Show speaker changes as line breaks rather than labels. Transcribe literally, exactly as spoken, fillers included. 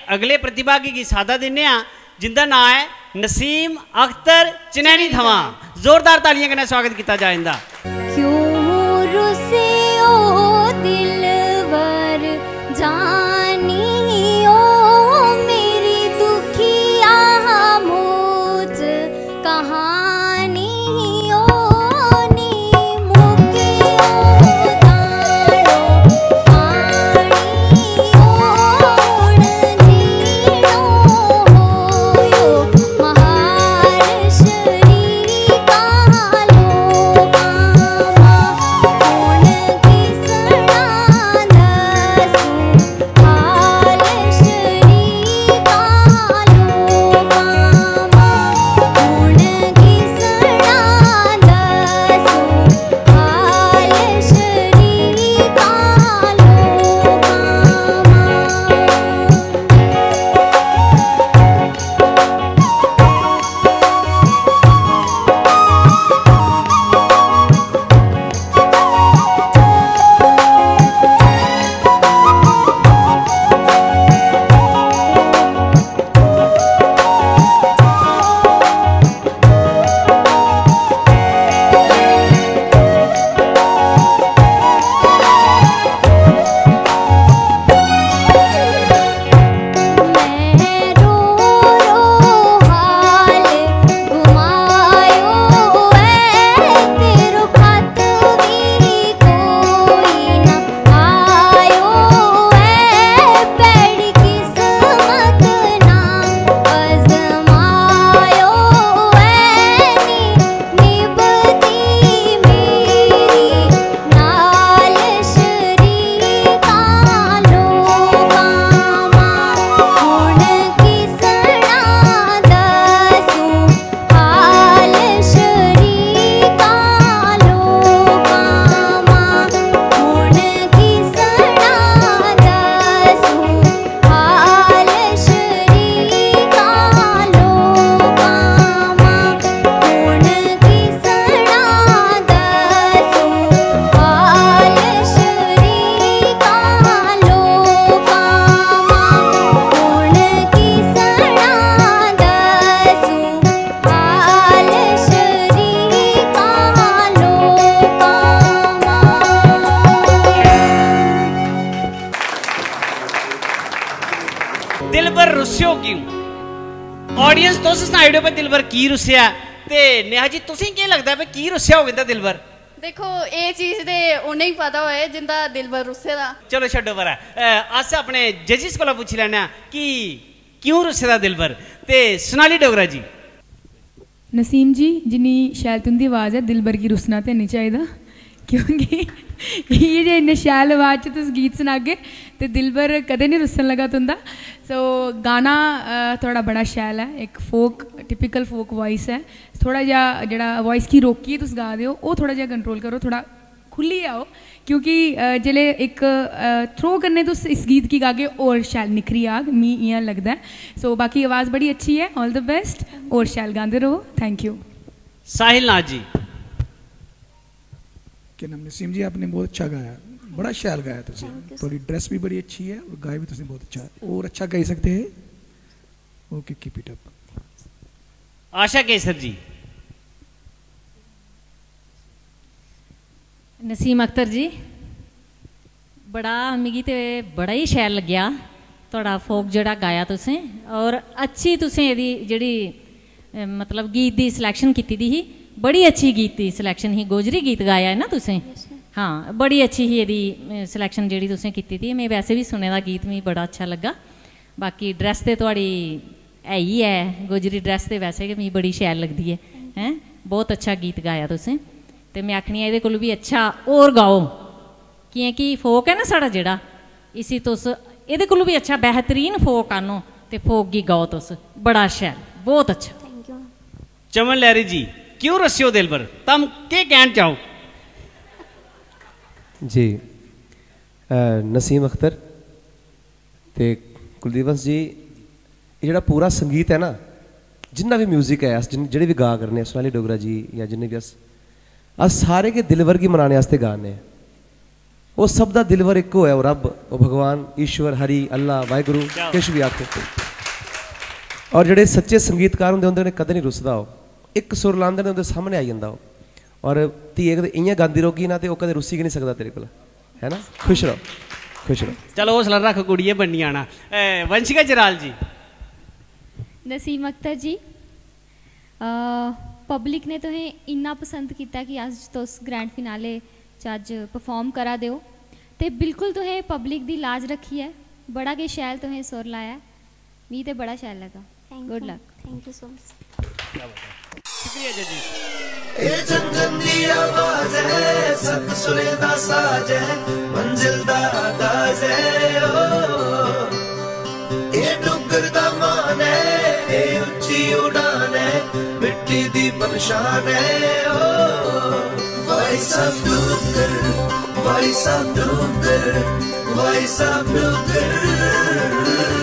अगले प्रतिभागी की सादा दिने जिंदा नाम है नसीम अख्तर चनैनी थवा। जोरदार तालियां कन्नै स्वागत किया जाए इंदा।
क्यों रुसे ओ दिलवर जानी ओ मेरी दुखिया मुझ कहानी ओ नी मुके ओ दानो पानी ओण जीणो होयो महार श्री कालो कामा हुण किसना दसू हाल श्री कालो कामा हुण किसना दसू हाल श्री कालो मैं रो रो हाल घुमायो ऐ तेरो खत भी कोई ना आयो ऐ पैड़ी किस्मत ना अजमायो ऐ नी निभती मेरी नाल श्री कालो कामा हुण किसना दसू हाल श्री कालो कामा हुण किसना दसू हाल श्री कालो कामा हुण किसना दसू हाल श्री कालो कामा हुण किसना दसू हाल श्री कालो कामा।
दिलबर रुस्यो क्यों? ऑडियंस तुस सनाई ओड़ो भाई दिलबर की रुस्या ते नेहा जी तुसें की लगदा है भाई की रुस्या होगा इंदा दिलबर?
देखो ये चीज ते उन्हें ही पता होए जिंदा दिलबर रुस्से दा।
चलो छड्डो परा अस अपने जजिस कोला पुच्छी लैने कि क्यों रुस्से दा दिलबर। ते सोनाली डोगरा जी।
नसीम जी जिन्नी शैल तुंदी आवाज़ है दिलबर गी रुसना ते नहीं चाहिए क्योंकि ये जे इन्ने शैल आवाज़ च तुस गीत सुनागे ते दिलबर कदें नहीं रुसन लगा तुंदा। सो गाना अ, थोड़ा बड़ा शैल है, एक फोक टिपिकल फोक वॉइस है। थोड़ा जा जेड़ा वॉइस की रोकिए तुस गा दे हो वो थोड़ा जा कंट्रोल करो, थोड़ा खुली आओ क्योंकि अ, जेल्लै एक थ्रो करने तुस इस गीत की गागे और शैल निखरी आग मी इ'यां लगदा है। सो बाकी आवाज़ बड़ी अच्छी है, ऑल द बेस्ट और शैल गांदे रहो। Thank you.
साहिल नाज जी।
क्या नाम नसीम जी आपने बहुत अच्छा गाया, बड़ा शैल गाया तुसी, थोड़ी ड्रेस भी बड़ी अच्छी है और गाया भी तुसी बहुत अच्छा है और अच्छा गा सकते हैं। Okay keep it up.
Asha Kesar ji.
Naseem Akhtar ji बड़ा मिगी ते बड़ा ही शैल लग्या थोड़ा फोक जड़ा गाया तुसें और अच्छी तुसें एदी जेड़ी मतलब गीत दी सिलेक्शन कीती दी ही, बड़ी अच्छी गीत दी सिलेक्शन ही। गोजरी गीत गाया है ना तुसें? हाँ बड़ी अच्छी ही एदी सिलेक्शन जेड़ी तुसें कीती दी। मैं वैसे भी सुने दा गीत मिगी बड़ा अच्छा लग्गा। बाकी ड्रेस ते थोड़ी है ही है, गोजरी ड्रेस ते वैसे गै मिगी बड़ी शैल लगदी है हैं। बहुत अच्छा गीत गाया तुसें ते मैं आखनी एह्दे कोल भी अच्छा और गाओ क्योंकि फोक है ना साढ़ा जेड़ा, इसी तुस एह्दे कोल भी अच्छा बेहतरीन फोक आनो ते फोक गी गाओ तुस, बड़ा शैल, बहुत अच्छा।
चमन लहरी जी क्यों रस्सियो दिल पर, तुम के कहना चाहो?
जी आ, नसीम अख्तर ते कुलदीप जी ये जेड़ा पूरा संगीत है ना, जिन्ना भी म्यूजिक है अस जेह्ड़े भी गा करने सोनाली डोगरा जी या जिन्ने भी अस अस सारे के दिल वर्गी मनाने आस्ते गाने वो सब दा दिलवर इक्को है, वो रब, वो भगवान, ईश्वर, हरि, अल्लाह, वाहिगुरु, किश भी आखो। और जेडे सच्चे संगीतकार होंदे उन्हें कदे नहीं रुसदा, वो एक सुर लांदे ने उन्हें सामने आई जांदा। और धीए कदे इयां गांदी रहोगी ना, तो वो कदे रुसी नहीं सकता तेरे को, है ना। खुश रहो, खुश रहो।
चलो हौसला रख कुड़िए बननी आना। वंशिका जराल जी।
नसीम अख्तर जी, पब्लिक ने तुहें इन्ना पसंद किया कि अज तुस ग्रैंड फिनाले च अज परफॉर्म करा दे हो, ते बिल्कुल तुहें पब्लिक दी लाज रखी है, बड़ा गै शैल तुहें सुर लाया, मी ते बड़ा शैल लगा। Good luck.
Thank you so much.
शुक्रिया जी।
ये जंगल दी आवाज है, सत सुरे दा साज है, मंजिल दा आगाज है। ओ ये डुगर दा मान है, ये उच्ची उड़ान है, मिट्टी दी पहचान है। ओ voice of Duggar, voice of Duggar, voice of Duggar.